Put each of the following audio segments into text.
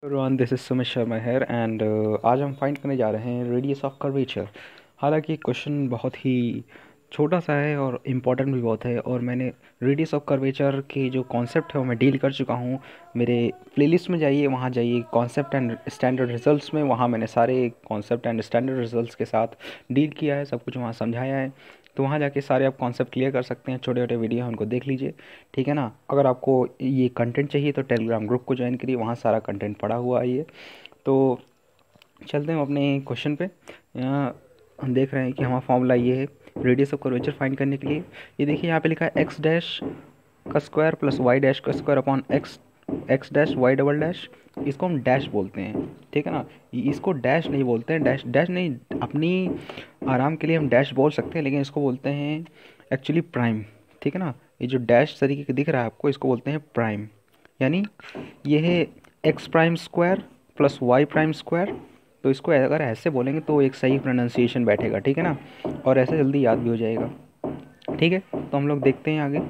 Everyone, this is Sumit Sharma here and आज हम find करने जा रहे हैं रेडियस ऑफ कर्वेचर। हालांकि क्वेश्चन बहुत ही छोटा सा है और इम्पोर्टेंट भी बहुत है, और मैंने रेडियस ऑफ कर्वेचर के जो कॉन्सेप्ट है वो मैं डील कर चुका हूँ। मेरे प्लेलिस्ट में जाइए, वहाँ जाइए कॉन्सेप्ट एंड स्टैंडर्ड रिजल्ट्स में, वहाँ मैंने सारे कॉन्सेप्ट एंड स्टैंडर्ड रिजल्ट्स के साथ डील किया है, सब कुछ वहाँ समझाया है। तो वहाँ जाके सारे आप कॉन्सेप्ट क्लियर कर सकते हैं। छोटे छोटे वीडियो हैं, उनको देख लीजिए, ठीक है ना। अगर आपको ये कंटेंट चाहिए तो टेलीग्राम ग्रुप को ज्वाइन करिए, वहाँ सारा कंटेंट पड़ा हुआ है ये। तो चलते हैं अपने क्वेश्चन पे। यहाँ हम देख रहे हैं कि हमारा फॉर्मूला ये है रेडियस ऑफ कर्वेचर फाइंड करने के लिए। ये देखिए यहाँ पे लिखा है एक्स डैश का स्क्वायर प्लस वाई डैश का square upon X dash Y double dash. इसको हम डैश बोलते हैं, ठीक है ना। इसको डैश नहीं बोलते हैं, डैश डैश नहीं, अपनी आराम के लिए हम डैश बोल सकते हैं, लेकिन इसको बोलते हैं एक्चुअली प्राइम, ठीक है ना। ये जो डैश तरीके के दिख रहा है आपको, इसको बोलते हैं प्राइम। यानी ये है X prime square plus Y prime square. तो इसको अगर ऐसे बोलेंगे तो एक सही प्रोनाउंसिएशन बैठेगा, ठीक है ना, और ऐसे जल्दी याद भी हो जाएगा, ठीक है। तो हम लोग देखते हैं आगे।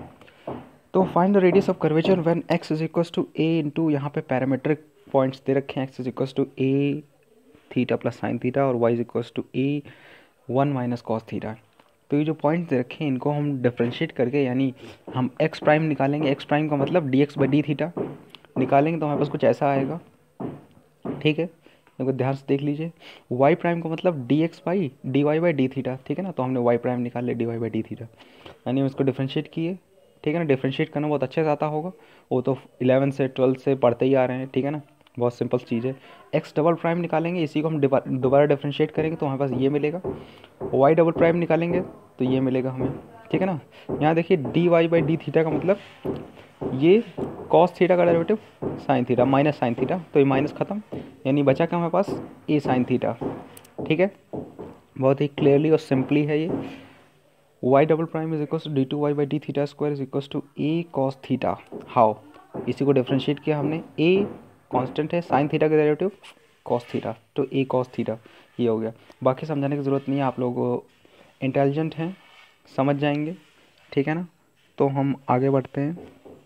तो find the radius of curvature when x is equal to a into, यहाँ पे पैरामीट्रिक पॉइंट्स दे रखे हैं, x is equal to a theta plus sine theta और y is equal to a 1 minus cos theta. तो ये जो points दे रखे हैं इनको हम डिफ्रेंशिएट करके, यानी हम एक्स प्राइम निकालेंगे। एक्स प्राइम का मतलब D X by D theta निकालेंगे तो हमारे पास कुछ ऐसा आएगा, ठीक है। देखो ध्यान से देख लीजिए, वाई प्राइम का मतलब D X by D Y by D theta, ठीक है ना। तो हमने वाई प्राइम निकाल लिया D Y by D theta, यानी हम इसको डिफ्रेंशिएट किए, ठीक है ना। डिफ्रेंशिएट करना बहुत अच्छे से आता होगा, वो तो 11 से 12 से पढ़ते ही आ रहे हैं, ठीक है ना। बहुत सिंपल चीज़ है। एक्स डबल प्राइम निकालेंगे, इसी को हम दोबारा डिफ्रेंशिएट करेंगे तो हमारे पास ये मिलेगा। वाई डबल प्राइम निकालेंगे तो ये मिलेगा हमें, ठीक है ना। यहाँ देखिए D Y by D theta का मतलब ये कॉस थीटा का derivative sine theta minus sine theta, तो ये माइनस खत्म, यानी बचा क्या हमारे पास ए साइन थीटा, ठीक है। बहुत ही क्लियरली और सिंपली है ये। Y double prime is equal to D two Y by D theta square is equal to A cos theta. How, इसी को डिफ्रेंशिएट किया हमने, ए कांस्टेंट है, साइन थीटा का डेरिवेटिव कॉस थीटा, तो ए कॉस थीटा ये हो गया। बाकी समझाने की ज़रूरत नहीं है, आप लोग इंटेलिजेंट हैं, समझ जाएंगे, ठीक है ना। तो हम आगे बढ़ते हैं।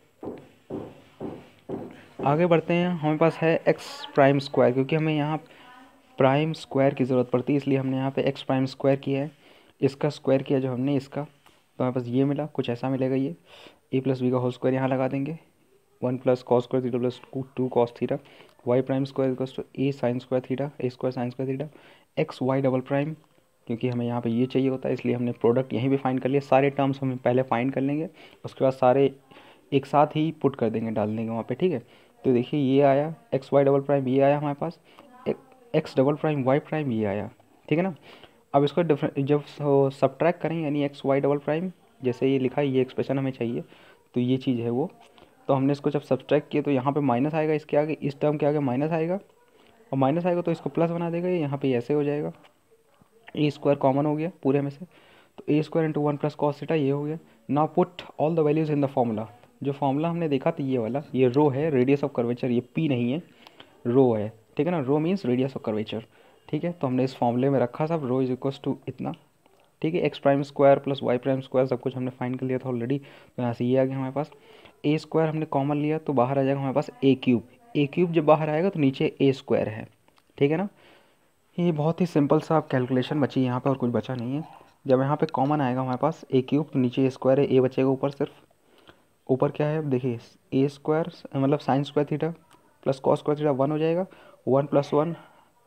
हमारे पास है एक्स प्राइम स्क्वायर, क्योंकि हमें यहाँ प्राइम स्क्वायर की ज़रूरत पड़ती है, इसलिए हमने यहाँ पे एक्स प्राइम स्क्वायर किया है। इसका स्क्वायर किया जो हमने इसका, तो हमारे पास ये मिला, कुछ ऐसा मिलेगा। ये ए प्लस बी का होल स्क्वायर यहाँ लगा देंगे, 1 plus cos square theta plus 2 cos theta. Y prime square equal to A sine square theta, A square sine square theta. X Y double prime, क्योंकि हमें यहाँ पे ये चाहिए होता है इसलिए हमने प्रोडक्ट यहीं पे फाइंड कर लिया। सारे टर्म्स हम पहले फाइंड कर लेंगे, उसके बाद सारे एक साथ ही पुट कर देंगे, डाल देंगे वहाँ पे, ठीक है। तो देखिए ये आया एक्स वाई डबल प्राइम, ये आया हमारे पास X double prime Y prime, ये आया, ठीक है ना। अब इसको जब सब्ट्रैक्ट करेंगे, यानी एक्स वाई डबल प्राइम जैसे ये लिखा है, ये एक्सप्रेशन हमें चाहिए, तो ये चीज़ है वो। तो हमने इसको जब सब्ट्रैक्ट किया तो यहाँ पे माइनस आएगा, इसके आगे इस टर्म के आगे माइनस आएगा, और माइनस आएगा तो इसको प्लस बना देगा, ये यहाँ पे ऐसे हो जाएगा। ए स्क्वायर कॉमन हो गया पूरे में से, तो A square into 1 plus cos theta ये हो गया। Now put all the values in the formula. जो फॉर्मूला हमने देखा था ये वाला, ये रो है रेडियस ऑफ कर्वेचर, ये पी नहीं है, रो है, ठीक है ना। Rho means radius of curvature, ठीक है। तो हमने इस फॉर्मूले में रखा सब, रो इज इक्वल्स टू इतना, ठीक है। X prime square plus Y prime square सब कुछ हमने फाइंड कर लिया था ऑलरेडी, तो यहाँ से ये आ गया हमारे पास। ए स्क्वायर हमने कॉमन लिया तो बाहर आ जाएगा हमारे पास ए क्यूब। ए क्यूब जब बाहर आएगा तो नीचे ए स्क्वायर है, ठीक है ना। ये बहुत ही सिंपल सा कैलकुलेशन बची यहाँ पे, और कुछ बचा नहीं है। जब यहाँ पे कॉमन आएगा हमारे पास ए क्यूब, तो नीचे ए स्क्वायर है, ए बचेगा ऊपर, सिर्फ ऊपर क्या है अब देखिए, ए स्क्वायर मतलब sine square theta plus cos square theta 1 हो जाएगा, 1 प्लस 1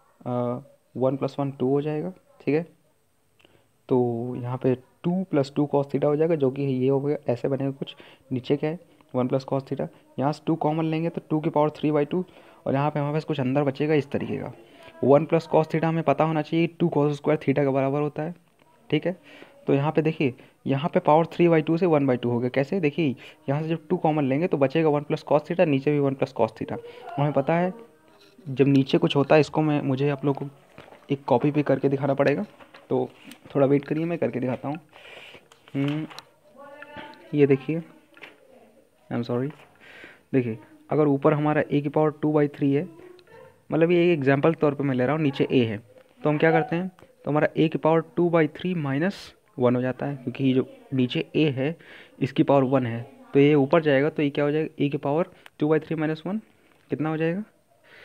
1 प्लस 1 2 हो जाएगा, ठीक है। तो यहाँ पे 2 प्लस 2 कॉस थीटा हो जाएगा, जो कि ये हो गया, ऐसे बनेगा कुछ। नीचे क्या है 1 प्लस कॉस थीटा, यहाँ से 2 कॉमन लेंगे तो 2 की पावर 3/2, और यहाँ पे हमारे पास कुछ अंदर बचेगा इस तरीके का। 1 प्लस कॉस थीटा हमें पता होना चाहिए 2 कॉस स्क्वायर थीटा के बराबर होता है, ठीक है। तो यहाँ पे देखिए, यहाँ पे पावर 3/2 से 1/2 हो गया, कैसे देखिए, यहाँ से जब 2 कॉमन लेंगे तो बचेगा 1 प्लस कॉस थीटा, नीचे भी 1 प्लस कॉस थीटा। हमें पता है जब नीचे कुछ होता है, इसको मुझे आप लोग को एक कॉपी पे करके दिखाना पड़ेगा, तो थोड़ा वेट करिए, मैं करके दिखाता हूँ। ये देखिए, आई एम सॉरी, देखिए अगर ऊपर हमारा ए की पावर 2/3 है, मतलब ये एक एग्जाम्पल के तौर पे मैं ले रहा हूँ, नीचे ए है, तो हम क्या करते हैं, तो हमारा ए की पावर 2/3 माइनस 1 हो जाता है, क्योंकि ये जो नीचे ए है इसकी पावर 1 है, तो ये ऊपर जाएगा तो ये क्या हो जाएगा, ए की पावर 2/3 माइनस 1 कितना हो जाएगा,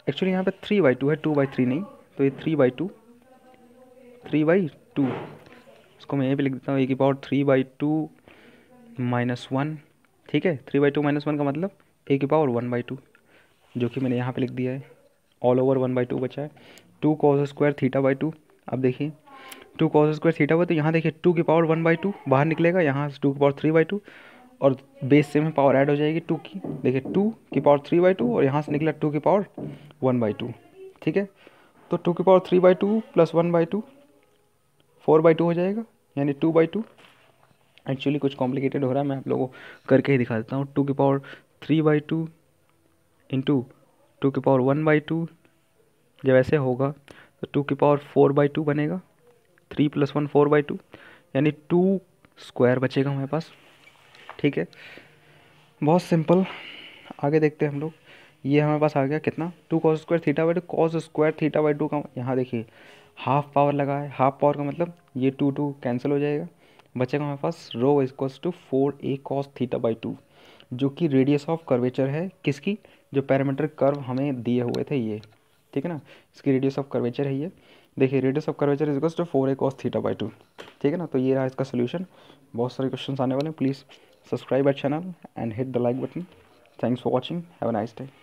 एक्चुअली यहाँ पे 3/2 है, 2/3 नहीं, तो ये 3/2, 3/2, इसको मैं यहीं पे लिख देता हूँ, ए की पावर 3/2 -1, ठीक है। 3/2 -1 का मतलब ए की पावर 1/2, जो कि मैंने यहाँ पे लिख दिया है। ऑल ओवर 1/2 बचा है। 2 cos² θ/2। अब देखिए 2 cos² θ, तो यहाँ देखिए 2 की पावर 1/2 बाहर निकलेगा, यहाँ से 2 की पावर 3/2, और बेस से में पावर ऐड हो जाएगी 2 की। देखिए 2 की पावर 3/2 और यहाँ से निकला 2 की पावर 1/2, ठीक है। तो 2 की पावर 3/2 + 1/2 4/2 हो जाएगा, यानी 2/2। एक्चुअली कुछ कॉम्प्लिकेटेड हो रहा है, मैं आप लोगों को करके ही दिखा देता हूँ। 2 की पावर 3/2 इंटू 2 की पावर 1/2, जब ऐसे होगा तो 2 की पावर 4/2 बनेगा, 3 + 1 4/2, यानी 2 स्क्वायर बचेगा हमारे पास, ठीक है। बहुत सिंपल। आगे देखते हैं हम लोग। ये हमारे पास आ गया कितना, 2 cos² θ/2। cos² θ/2 का यहाँ देखिए हाफ पावर लगा है, हाफ पावर का मतलब ये 2 कैंसिल हो जाएगा, बचेगा हमारे पास rho equals to 4a cos θ/2, जो कि रेडियस ऑफ कर्वेचर है किसकी, जो पैरामीट्रिक कर्व हमें दिए हुए थे ये, ठीक है ना। इसकी रेडियस ऑफ कर्वेचर है ये। देखिए radius of curvature is equals to 4a cos θ/2, ठीक है ना। तो ये रहा इसका सोल्यूशन। बहुत सारे क्वेश्चन आने वाले हैं। Please subscribe our channel and hit the like button. Thanks for watching, have a nice day.